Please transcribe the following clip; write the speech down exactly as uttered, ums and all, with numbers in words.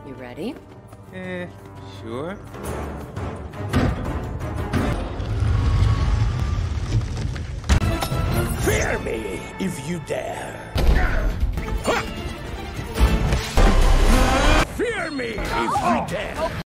You ready? Eh, sure. Fear me if you dare. Fear me if you dare.